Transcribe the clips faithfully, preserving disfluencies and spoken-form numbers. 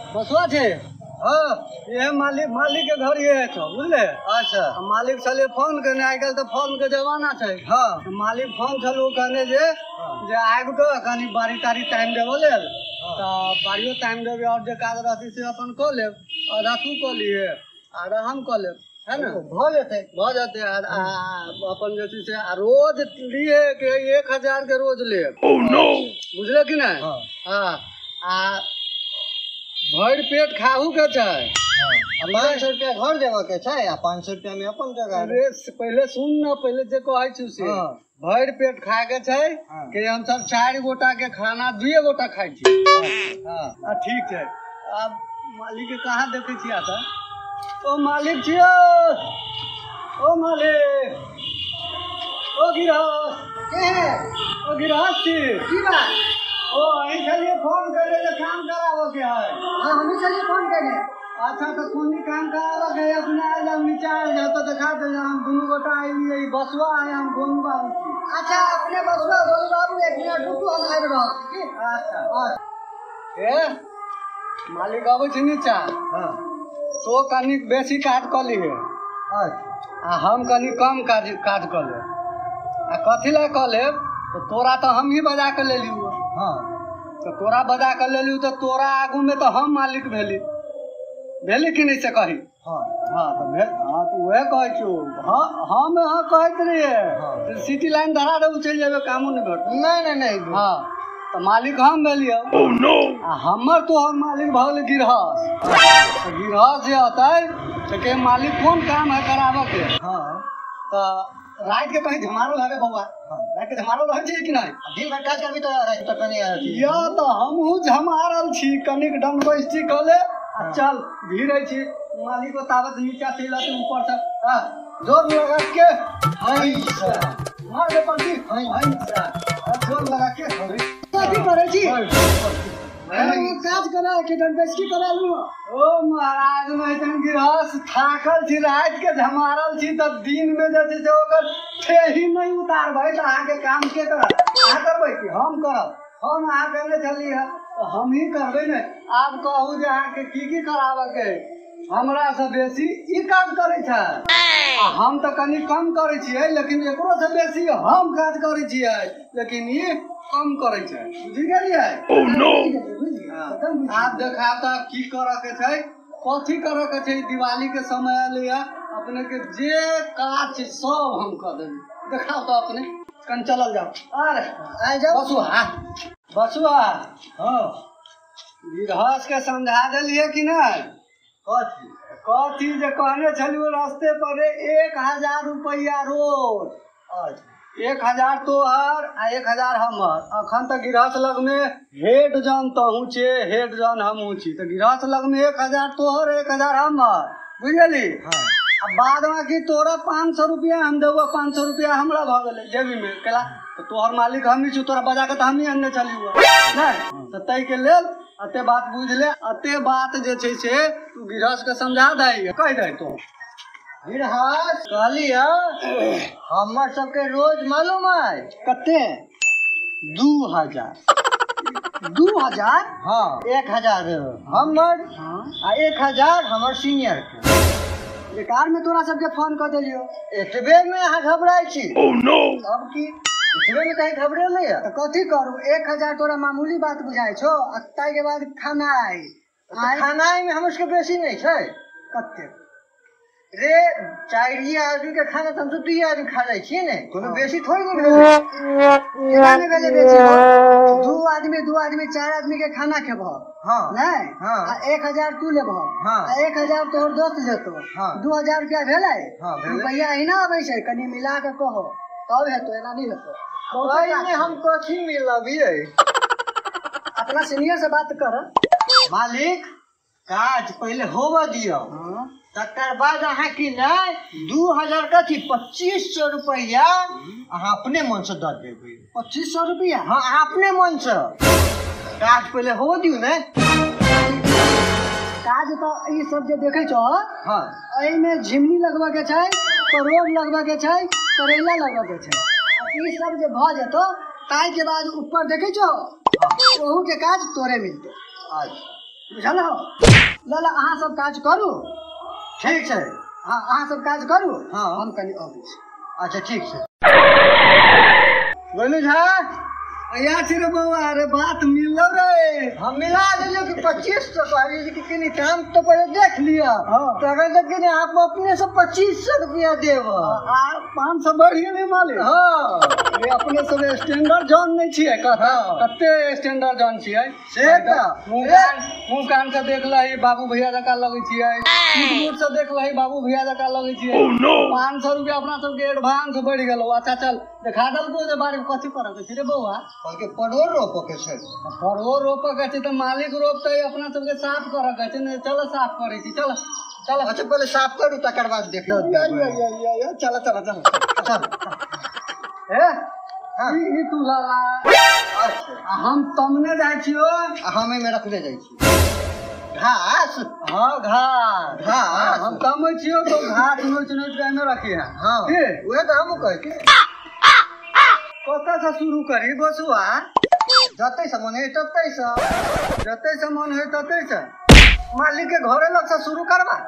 बसवा छे। हाँ ये मालिक मालिक के घर ये है तो बुझले। अच्छा मालिक चले फोन करने आजकल तो फोन के जमाना है। हाँ मालिक फोन चलो कहने जे जे आबि के कनी बारी तारी टाइम देबो ले तो बारियो टाइम देबे और जे काज रहती से अपन क लेब आधा तू क लिए आधा हम क लेब है ना भ जाते भ जाते अपन जैसे से रोज लिए के एक हजार के रोज ले। ओह नो बुझले कि नहीं। हाँ आ भर पेट खाहू के चाहे पाँच सौ रुपया घर देव के चाहे पाँच सौ रुपया में अपन जगह। अरे पहले सुन न पहले जे कहे छु से भर पेट खाए के चाहे कि हम सब चार गोटा के खाना दुए गोटा खाई छी। हां ठीक है। अब मालिक के कहां देखे छी आता ओ मालिक छियो ओ मालिक ओ गिरहस के है ओ गिरहस छी की बात ओ आई चलिए फोन करे तो काम करावो के है। हां हम ही चलिए फोन करे। अच्छा तो कोनी काम करावो के अपना जब नीचे आ जाओ तो दिखा दे हम दोनों गोटा आई यही बसवा है हम गोनू बाबू की। अच्छा अपने बसवा गोनू बाबू एक मिनट रुको हम आए रहो की। अच्छा ए मालिक आबै छै नीचा। हां तो कनी बेसी काट क ली है। अच्छा आ हम कनी कम काट काट क ले आ कथि ला क ले तो तोरा तो हम ही बजा के ले लियो। हाँ तो तोरा बजा कर ले लियो तो तोरा आगू में तो हम मालिक भेली भेली कि नहीं से कही। हाँ हाँ तो भेल हाँ तो वह कहे छो। हाँ हम हाँ कहत रहिए। हाँ सिटी लाइन धरा दे चल जाबे कामो नहीं भेट। नहीं नहीं नहीं हाँ तो मालिक हम भेलियो। ओह नो आ हमर तो हम मालिक भल गिरहस तो गिरहस जे होतै तो के मालिक कौन काम है करावे के। हाँ तो रात के कहीं झमारो लगे बउआ। हां रात के झमारो रह छै कि नहीं दिन भर काज करबी तो रात तक नहीं आती या तो हमहु झमारल छी कनिक डम बस्ती क ले आ चल भीड़ै छी मालिक को तावत नीचा चला तो ऊपर से। हां जोर लगा के हाय मार दे पंती हाय हाय जोर लगा के कथि करे छी काज करा के डंबेस्की करा लू। ओ महाराज में तन गिरहस थाकल छी रात के झमारल छी तब दिन में जे छै ओकर ठेही नहीं उतारबै त आके काम के कर आ करबै कि हम करब। हम आ करने चली है तो हम ही करबै ने। आप कहू जे आके की की करावे के हमरा से बेसी ई काज करे छै आ हम तो कनी कम करे छियै लेकिन एकरो से बेसी हम काज करे छियै लेकिन ई कम करे छै बुझि गेलियै। ओह नो आप देखा तो की करे के छै कथि करे के छै दिवाली के समय लिया अपने के जे काज छै सब हम कर देबे देखाओ तो अपने कन चलल जाओ। अरे आ जाओ बसुआ बसुआ। हां गिरहस के समझा देलिए कि नहीं कथि कथि जे कहने छलियो रास्ते पर एक हजार रुपया रोज। अच्छा एक हजार तोहर आ एक हजार हमर अखन तक गिरहस लग में हेड जन तहू छे हेड जन हमहू छी तो गिरहस लग में एक हजार तोहर एक हजार हमर बुझली। हाँ अब बाद में कि तोरा पाँच सौ रुपया हम देबो पाँच सौ रुपया हमरा भ गेले जेबी में केला तो तोहर मालिक हम ही छु तोरा बजा के तो हम ही अन्ने चलियो नहीं तो तई के लेल अते बात बुझ ले अते बात जे छै से तू गिरहस के समझा दई कह दे तो गिरहस कहलिया हमर सबके रोज मालूम है कते दू हजार दू हजार। हाँ एक हजार हमर आ एक हजार हमर सीनियर के बेकार में तोरा सबके फोन कर देलियो एतबे में अहाँ घबराई छी। ओह नो अब की एतबे में कहीं घबरे नहीं है तो कथी करू एक हजार तोरा मामूली बात बुझाई छो आ ताई के बाद खानाई खानाई में हमर सबके बेसी नहीं छै कते रे चारि आदमी के खाना तो हम तो दुई आदमी खा जाए छी ने कोनो बेसी थोड़ी नहीं भेले केना ने भेले बेसी दू आदमी दू आदमी चार आदमी के खाना खेबो। हां नहीं हां आ एक हजार तू लेबो। हां आ एक हजार तोहर दोस्त लेतो। हां दू हजार रुपया भेलै। हां रुपया ही ना आबै छै कनी मिला के कहो तब हेतो एना नहीं हेतो भाई में हम कथि मिलबिए अपना सीनियर से बात कर मालिक काज पहले होवा दियो। हां तकर बाद अहाँ की नहीं दू हजार कथी पच्चीस सौ रुपया अहाँ अपने मन से दे देबै पच्चीस सौ रुपया। हाँ अहाँ अपने मन से काज पहले हो दियो ने काज तो ई सब जे देखे छो। हाँ एहि में झिमनी लगवा के छै परोड़ लगवा के छै करेला लगवा के छै ई सब जे भ जेतो ताई के बाद ऊपर देखे छो ओहू के काज तोरे मिलते। अच्छा बुझल हो लाला अहाँ सब काज करू ठीक है हाँ अहाँ सब काज करू हाँ हम कनी अबै छी अच्छा ठीक है बोलू झा या रे बउआ अरे बात मिल रे हम मिला दिलो कि पच्चीस सौ कहली कि किनी काम तो पहले देख लिया तकर तक कि आप अपने से पच्चीस सौ रुपया देब आ पाँच सौ बढ़िया नहीं मालिक हां ये अपने सब स्टैंडर्ड जॉन नहीं छिए कथा कते स्टैंडर्ड जॉन छिए से त मुंह कान से देख लही बाबू भैया जका लगे छिए सूट से देख लही बाबू भैया जका लगे छिए पाँच सौ रुपया अपना सब के एडवांस बढ़ गेलो अच्छा चल देखा दलको जे बारे कथि पर के रे बउआ के परोर रोप के छै परोर रोप के छै त मालिक रोपते अपना सब के साफ कर के छै ने चल साफ करे छी चल चल अच्छा पहले साफ करू तकर बाद देख चल चल चल चल ए हां ई तू लाला अच्छा हम तमने जाय छियो हमें में रखले जाय छी घास हां घास घास हम तमै छियो तो घास नोच नोच के न रखी है हां ओए त हम कहै छी कत से शुरू करी बसुआ जतै से मन है ततै से जतै से मन है ततै से मालिक के घरे लग से शुरू करबा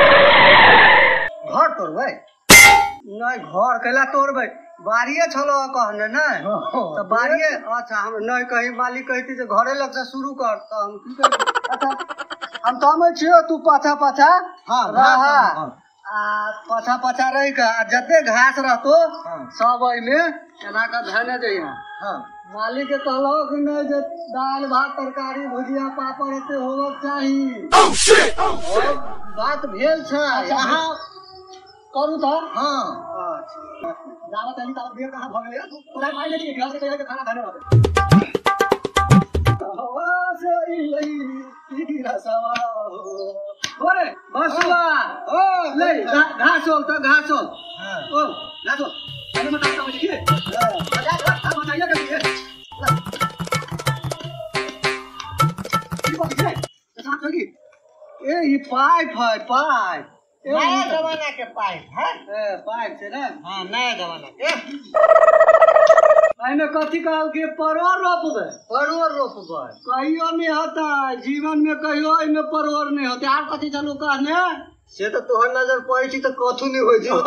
घर तोड़बै नहीं घर कैला तोड़बै बाड़िए छलो कहने नहीं तो बाड़िए अच्छा हम नहीं कही मालिक कहती जे घरे लग से शुरू कर तो हम की करब अच्छा हम तो में छियो तू पाछा पाछा हां रहा आ पाछा पाछा रह के जते घास रहतो सब एमे एना का धने जइया हां मालिक के कहलो कि नहीं जे दाल भात तरकारी भुजिया पापड़ एते होबक चाही ओह शिट बात भेल छ यहां करू त हां अच्छा जावत अली तब देर कहां भ गेलै तू तोरा माय ले घर से कहिया के खाना खाने रहबे हवा से लई की रसवा ओरे बसुआ ओ ले घास हो तो घास हो हां ओ घास हो अरे मत आता मुझे हां मजा आप बताइए कभी ये साथ होगी ए ये पाइप है पाइप नया जमाना के पाइप है ए पाइप से ना हां नया जमाना के आइने कथि कहल के परोर रोपबे परोर रोपबे कहियो नहीं होता जीवन में कहियो इमे परोर नहीं होते आर कथि चलू कहने से तो तोहर नजर पड़ै छी त कथु नहीं होय छै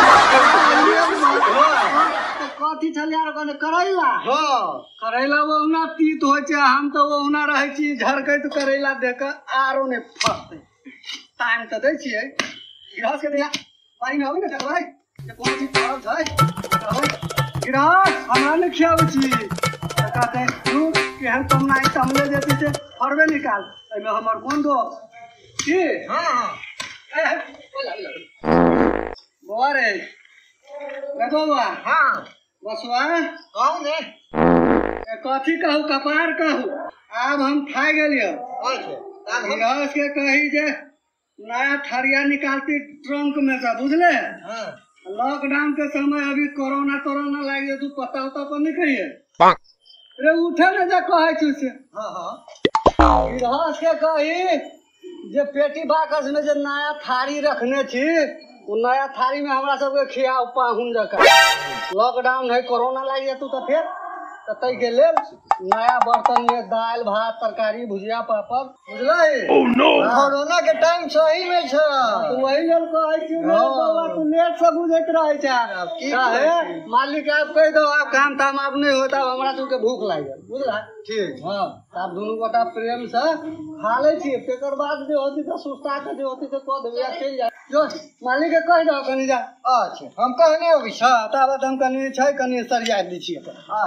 तो कथि चल यार कहने करैला हां करैला ओना तीत होय छै हम तो ओना रहै छी झरकैत करैला देख आरो ने फसते टाइम त दै छियै गिरास के दिया पानी में आबे न चलबै जे कोन चीज करब छै गिरास हमरा ने खियाबै छी कहते तू केहन तुम नहीं समझे जेती से फरबे निकाल एमे हमर कोन दो की हां हां ए बोला बोला बोरे लगो बा हां बसवा कहू ने ए कथि कहू कपार कहू अब हम खा गेलियो अच्छा गिरास के कही जे नया थरिया निकालती ट्रंक में से बुझले हां लॉकडाउन के समय अभी कोरोना तोरोना लाग गया तू पता होता पर नहीं कहिए रे उठे न जा कहै छु से हां हां गिरहस के कही जे पेटी बाकस में जे नया थारी रखने छी वो नया थारी में हमरा सब के खियाओ पाहुन जका लॉकडाउन है कोरोना लाग गया तू तो फिर ततै के लेल नया बर्तन में दाल भात तरकारी भुजिया पापड़ बुझलै ओह नो कोरोना के टाइम सही में छ तू वही लेल कहै छी रे बाबा तू लेट से बुझैत रहै छ की काहे मालिक आप कह दो आप काम ताम आप नहीं होता हमरा सब के भूख लाग गेल बुझला ठीक हां आप दोनों गोटा प्रेम से खा लै छी तेकर बाद जे होती त सुस्ता के जे होती त क देबे चल जा जो मालिक के कह दो कनी जा अच्छा हम कहने होबी छ ताबत हम कनी छै कनी सरिया दै छी अच्छा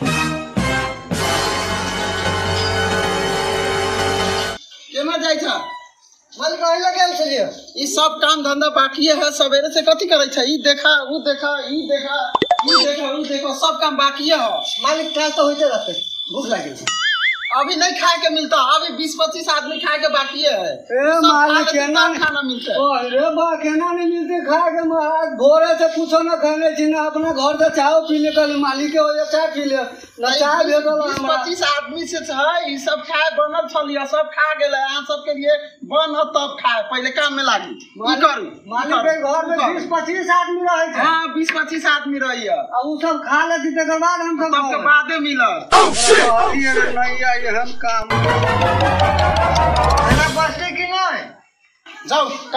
केना जाय छ मन कहि लगल छलिए ई सब काम धंधा बाकी है सवेरे से कथि करै छ ई देखा उ देखा ई देखा ई देखा उ देखा सब काम बाकी है मालिक का तो होते रहते भूख लगे अभी नहीं खाए के मिलता अभी बीस पच्चीस आदमी खाए के बाकी है ए मालिक केना खाना मिलता ओ रे बा केना नहीं मिलते खाए के महाराज भोरे से कुछ न खाने छी ना अपना घर से चाय पी ले कल मालिक के हो चाय पी ले ना चाय भेटल बीस पच्चीस आदमी से छै ई सब खाए बनल छलिए सब खा गेले अहाँ सब के लिए बन तब खाए पहले काम में लागी की करू मालिक के घर में बीस पच्चीस आदमी रहे छै हां बीस पच्चीस आदमी रहिए आ उ सब खा ले तकर बाद हम सब के बादे मिलत नहीं हम काम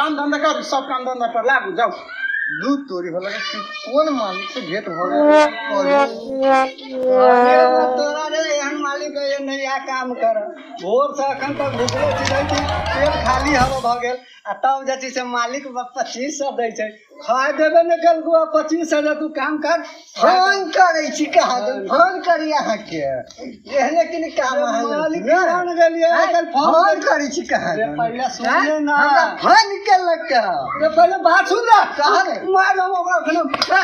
काम धंधा कर, सब काम धंधा पर लागू जाओ। दूध तोरी होला कि कौन मालिक से भेंट हो गया अरे तोरा रे एहन मालिक ये नया काम कर भोर से अखन तक भूखले छी पेट खाली हवा भ गेल आ तब जे से मालिक पच्चीस सौ दै छै खाए देबे न कल को पच्चीस सौ तू काम कर फोन करे छी कहा फोन करी अहाँ के एहने किन काम मालिक जान गेलिए कल फोन करी छी कहा पहले सुने ना फोन केल का पहले बात सुन ले कहा मार हम ओकरा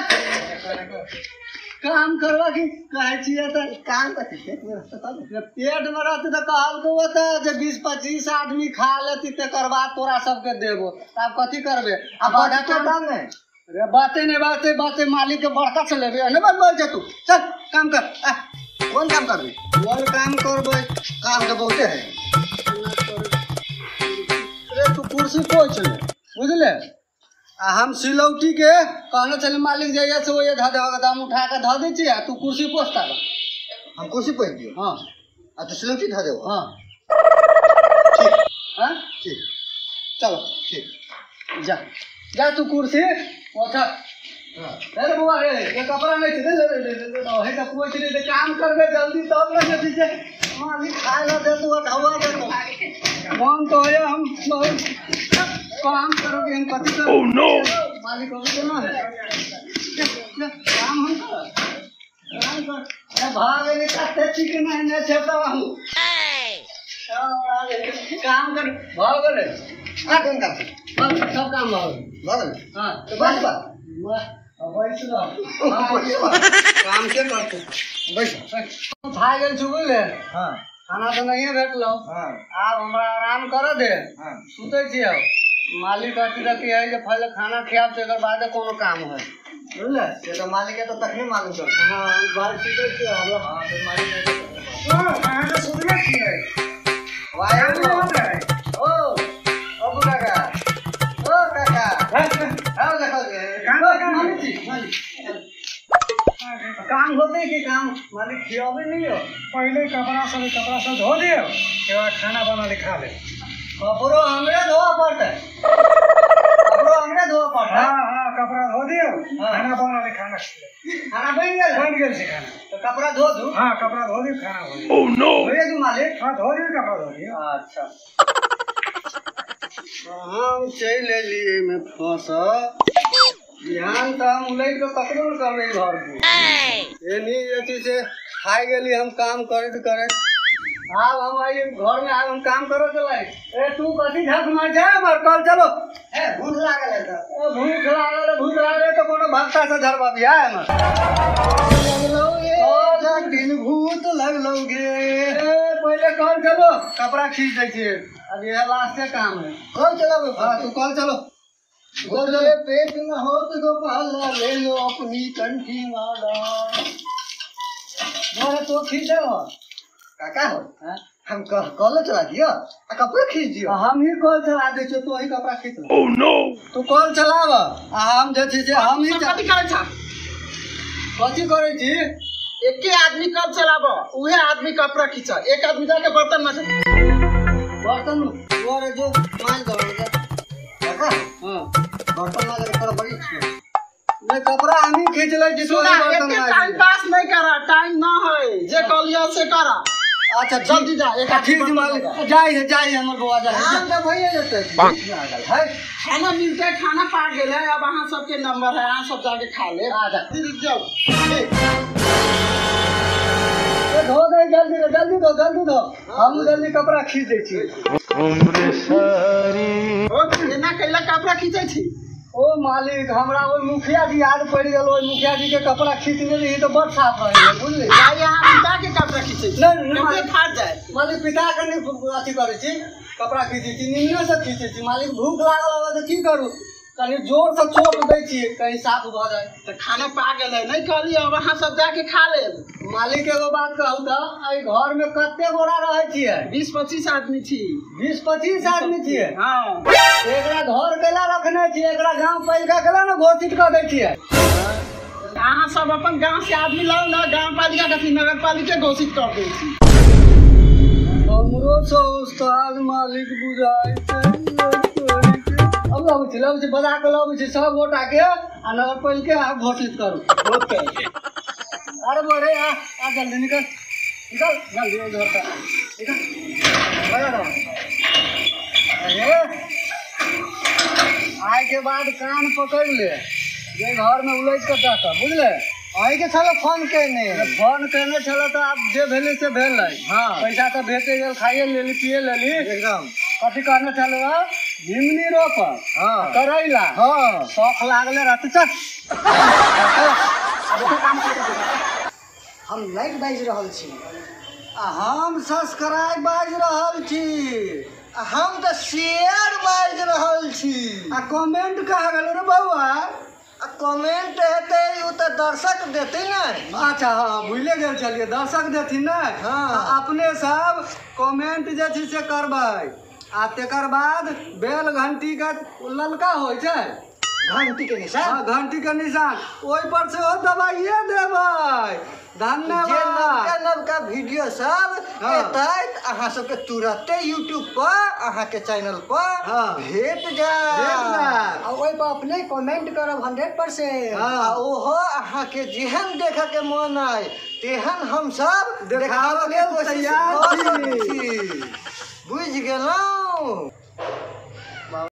काम करवा की कहे छिए त काम कथि पेट में रहता पेट में रहते त कहल को बता जे बीस पच्चीस आदमी खा लेती त करवा तोरा सबके देबो अब कथि करबे अब बड़ा के दाम नहीं रे बातें नहीं बातें बातें मालिक के बड़का से लेबे न बन बोल तू चल काम कर आ, कौन काम करबे कौन काम करबे काम तो बहुते है रे तू कुर्सी पोछ ले बुझले आ हम सिलौटी के कहने चले मालिक जाइए से वो ये धा दे दाम उठा के धा दै छी तू कुर्सी पोछता हम कुर्सी पोछ दियो हां आ तू सिलौटी धा दे हां ठीक हां ठीक चलो ठीक जा जा तू कुर्सी पोछा हां अरे बुआ रे ये कपड़ा नहीं दे दे दे हे त पोछ दे काम करबे जल्दी तब न जल्दी से मालिक खाए ला दे तू हवा दे तो मन तो है हम बहुत काम करोगे हम कथि कर ओह नो मालिक हो तो ना काम हम कर काम कर ए भाग ले कते चिकन है ने छता हम काम कर भाग ले आ कौन काम सब काम भाग भाग हां तो बस बस अब बैठ जा काम के करते बैठ भाग गेल छु बोले हां खाना तो नहीं भेटलो हां अब हमरा आराम कर दे हां सुते छी अब मालिक कहती रहती है जे पहले खाना खियाब तो एक बाद कोनो काम है बुझले ये तो मालिक है तो तखनी मालूम चल हां बात सीधे से हां तो मालिक हां कहां से सुनले छी वाया ओ ओ काका ओ काका आओ देखो काम काम छी काम होते कि काम मालिक खियावे नहीं हो पहले कपड़ा सब कपड़ा सब धो दियो के बाद खाना बना ले खा ले कपड़ो हमरे धोआ पड़ता है कपड़ो हमरे धोआ पड़ता है हां हां कपड़ा धो दियो खाना बना ले खाना खाना बन गेल बन गेल से खाना तो कपड़ा धो दू हां कपड़ा धो दी खाना हो ओह नो धो दू मालिक हां धो दी कपड़ा धो दी अच्छा हम चल लिए में फंस ध्यान तो हम उलट के कपड़ो कर रही घर को एनी एती से खाई गेली हम काम करत करत अब हम आई घर में अब हम काम करो चला ए तू कथी झक मार जा मर कल चलो ए भूख लागल है तो ओ भूख लागल भूख लागल तो कोनो भक्ता से धरबा बिया है मर लगलो ए ओ दिन भूत लगलो गे ए पहले कल चलो कपड़ा खींच दे छी अब ये लास्ट काम है कल चलो हां तू कल चलो गोले पेट में हो तो गोपाल ले लो अपनी कंठी माला मोरे तो खींच लो काका हो हां हम कॉल चला दियो आ कपड़ा खींच दियो हम ही कॉल चला दे छो तो ही कपड़ा खींच लो ओह नो तू कॉल चलाव आ हम जे छी से हम ही कथि करे छ कथि करे छी एके आदमी कब चलाव उहे आदमी कपड़ा खींच एक आदमी जाके बर्तन में बर्तन और जो मान दो काका हां बर्तन में कर बड़ी छी मैं कपड़ा हम ही खींच ले जी तो बर्तन में टाइम पास नहीं करा टाइम ना है जे कलिया से करा अच्छा जल्दी जा एक ठीक मालिक जाई है जाई हमर बुआ जा हम तो भइए जते है खाना मिलते खाना पा गेले अब अहां सबके नंबर है अहां सब जाके खा ले आ जा जल्दी जाओ ए धो दे जल्दी जल्दी दो जल्दी दो हम जल्दी कपड़ा खींच दे छी उम्र सारी ओ केना कैला कपड़ा खींचे छी ओ मालिक हमरा ओ मुखिया जी याद पड़ गेल ओ मुखिया जी के कपड़ा खींचने रही तो बड़ साफ रहे बुझले जाई यहां पिता के कपड़ा खींचे नहीं नहीं फाट जाए मालिक पिता के नहीं अथी करे छी कपड़ा खींचे छी निन्ने से खींचे छी मालिक भूख लागल हो तो की करू कनी जोर से चोट दै छी कहीं साफ भ जाए त खाना पा गेलै नहीं कहली अब अहां सब जाके खा ले मालिक एगो बात कहू त आई घर में कते गोरा रहै छियै बीस पच्चीस आदमी छी बीस पच्चीस आदमी छियै हां एकरा घर केला रखने छी एकरा गांव पालिका केला न घोषित क दै छियै अहां सब अपन गांव से आदमी लाओ न गांव पालिका के नगर पालिका घोषित कर दै छी हमरो से उस्ताद मालिक बुझाई छै अब लब छी लब छी बजा के लब छी सब गोटा के आ नगर पालिका के आ घोषित करू। ओके अरे बोरे आ आ जल्दी निकल निकल जल्दी उधर से निकल बजा रहा अरे आए के बाद कान पकड़ ले जे घर में उलझ के जाता बुझले आई के साला फोन करने फोन करने चलो तो आप जे भेले से भेल हाँ। पैसा तो भेटे गेल खाइए लेली पिए लेली एकदम कथी कहने चलो झिमनी रोप हाँ। करैला हाँ शौक लागले रहते चल हम लाइक बाज रहल छी आ हम सब्सक्राइब बाज रहल छी हम तो शेयर बाज रहल छी आ कमेंट कहा गेल रे बउआ आ कमेंट हेते उ तो दर्शक देते ना। अच्छा हाँ भूले गेल छलिए दर्शक देथिन ने हाँ। आ अपने सब कमेंट जे छै से करबै आ तेकर बाद बेल घंटी का ललका होइ छै घंटी के निशान हाँ घंटी के निशान ओहि पर से ओ दबाइए देबै। जे नवका धन्यवाद। नवका वीडियो सब हाँ। एतैत अहाँ सबके तुरंते यूट्यूब पर अहाँ के चैनल पर हाँ। भेट भेट जाए जाएत। आ ओहि पर अपने कमेंट करब हंड्रेड परसेंट हाँ। आ ओहो अहाँ के जेहन देखे के मन आए तेहन हम सब देखाबऽ देखाबऽ के लेल कोशिश तैयार कऽ छी। छी। बुझि गेलौं।